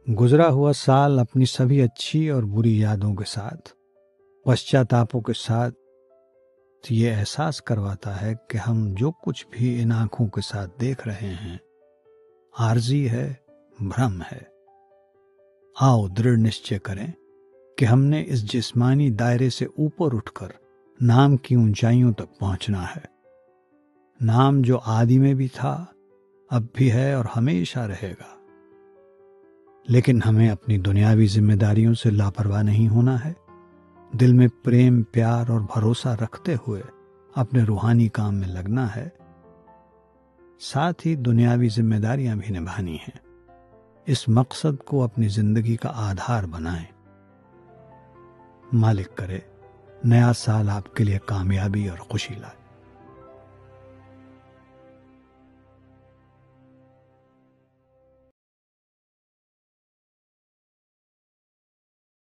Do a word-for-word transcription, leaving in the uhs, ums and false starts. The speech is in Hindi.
गुजरा हुआ साल अपनी सभी अच्छी और बुरी यादों के साथ, पश्चातापों के साथ ये एहसास करवाता है कि हम जो कुछ भी इन आंखों के साथ देख रहे हैं आरजी है, भ्रम है। आओ दृढ़ निश्चय करें कि हमने इस जिस्मानी दायरे से ऊपर उठकर नाम की ऊंचाइयों तक पहुंचना है। नाम जो आदि में भी था, अब भी है और हमेशा रहेगा। लेकिन हमें अपनी दुनियावी जिम्मेदारियों से लापरवाह नहीं होना है। दिल में प्रेम, प्यार और भरोसा रखते हुए अपने रूहानी काम में लगना है। साथ ही दुनियावी जिम्मेदारियां भी निभानी हैं। इस मकसद को अपनी जिंदगी का आधार बनाएं। मालिक करे नया साल आपके लिए कामयाबी और खुशी लाए।